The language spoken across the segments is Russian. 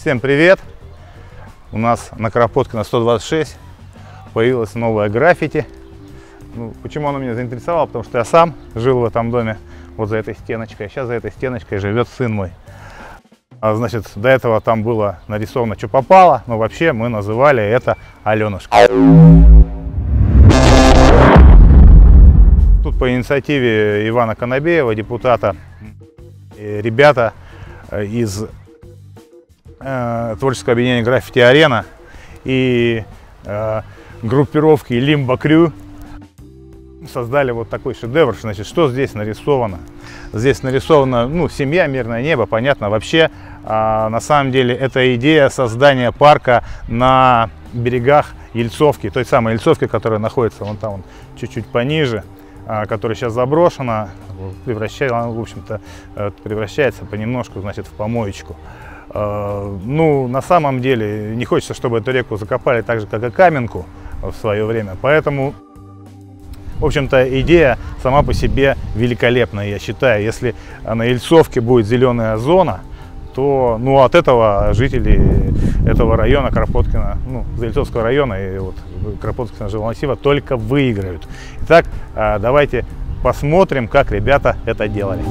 Всем привет! У нас на Кропоткина 126 появилась новая граффити. Ну, почему она меня заинтересовала? Потому что я сам жил в этом доме вот за этой стеночкой. А сейчас за этой стеночкой живет сын мой. Значит, до этого там было нарисовано, что попало, но вообще мы называли это Аленушка. Тут по инициативе Ивана Конобеева, депутата, ребята из творческого объединения «Граффити Арена» и группировки Limbo Crew создали вот такой шедевр. Значит, что здесь нарисовано? Здесь нарисована, ну, семья, мирное небо, понятно. Вообще, на самом деле, это идея создания парка на берегах Ельцовки, той самой Ельцовки, которая находится вон там, чуть-чуть пониже, которая сейчас заброшена, в общем-то, превращается понемножку, значит, в помоечку. Ну, на самом деле, не хочется, чтобы эту реку закопали так же, как и Каменку в свое время. Поэтому, в общем-то, идея сама по себе великолепная, я считаю. Если на Ельцовке будет зеленая зона, то, ну, от этого жители этого района, Кропоткина, ну, Ельцовского района и вот Кропоткина жилого массива только выиграют. Итак, давайте посмотрим, как ребята это делали.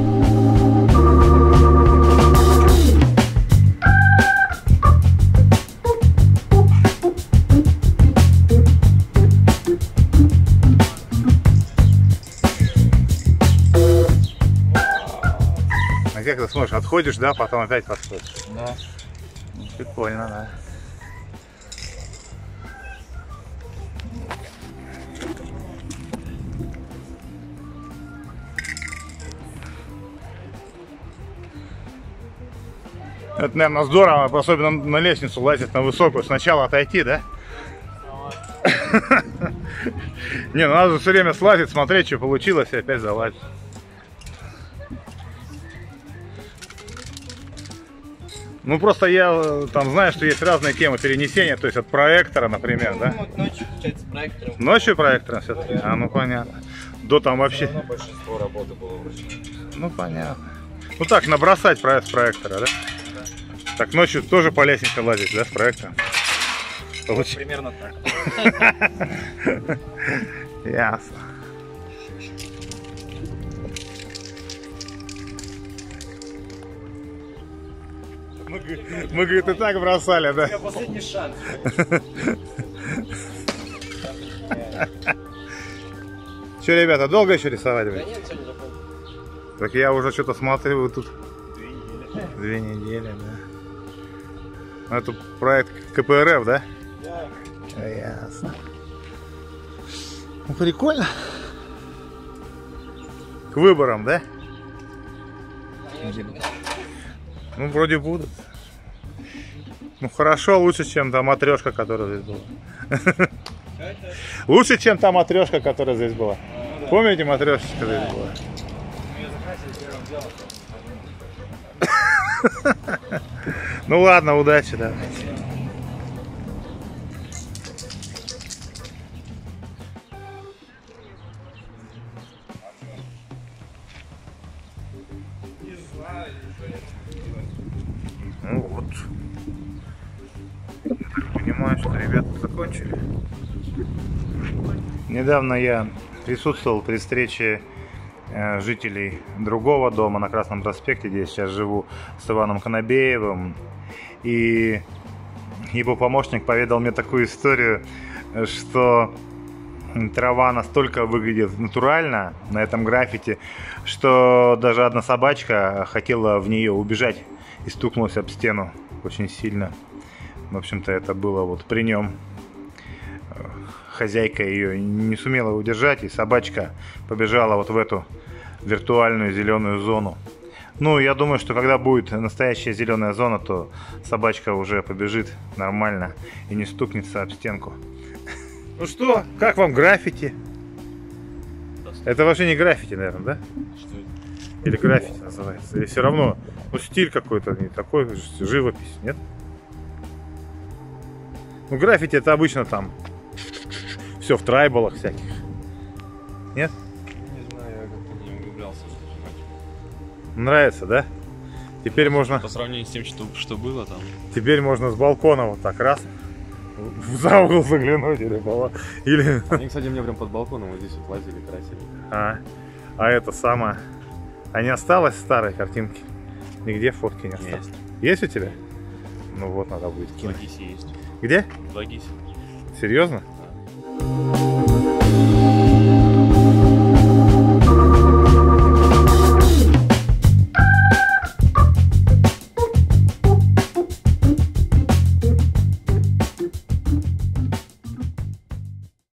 Как ты смотришь, отходишь, да, потом опять подходишь. Да. Прикольно, да. Это, наверное, здорово, особенно на лестницу лазить на высокую. Сначала отойти, да? Не, ну надо все время слазить, смотреть, что получилось, и опять залазить. Ну, просто я там знаю, что есть разные темы перенесения, то есть от проектора, например, да? Ну, ночью, получается, проектором. Ночью проектором все-таки? Да. Ну, понятно. До там вообще... Большинство работы было вручную. Ну, понятно. Ну, так, набросать с проектора, да? Да. Так, ночью тоже по лестнице лазить, да, с проектором? Вот примерно так. Ясно. Мы, говорит, и так бросали, да? Это последний шанс. Что, ребята, долго еще рисовать? Да нет, сегодня закончил. Так я уже что-то смотрю, тут 2 недели. 2 недели, да. Это проект КПРФ, да? Да. Ясно. Ну, прикольно. К выборам, да? Ну, вроде будут. Ну, хорошо, лучше, чем та матрешка, которая здесь была. Лучше, чем та матрешка, которая здесь была. Помните, матрешечка здесь была? Ну ладно, удачи, да. Ну вот. Я так понимаю, что ребята закончили. Недавно я присутствовал при встрече жителей другого дома на Красном проспекте, где я сейчас живу, с Иваном Конобеевым. И его помощник поведал мне такую историю, что трава настолько выглядит натурально на этом граффити, что даже одна собачка хотела в нее убежать и стукнулась об стену очень сильно. В общем-то, это было вот при нем. Хозяйка ее не сумела удержать, и собачка побежала вот в эту виртуальную зеленую зону. Ну, я думаю, что когда будет настоящая зеленая зона, то собачка уже побежит нормально и не стукнется об стенку. Ну что, как вам граффити? Это вообще не граффити, наверное, да? Что это? Или граффити называется? Или все равно, ну, стиль какой-то не такой, живопись, нет? Ну, граффити это обычно там все в трайбалах всяких. Нет? Не знаю, я как-то не углублялся. Нравится, да? Теперь можно, По сравнению с тем, что было там. теперь можно с балкона вот так раз за угол заглянуть или Они, кстати, мне прям под балконом вот здесь вот лазили, красили. а это самое. А не осталось старой картинки? Нигде фотки не осталось. Есть у тебя? Ну вот, надо будет В кинуть. Лагисе есть. Где? В Лагисе. Серьезно? Да.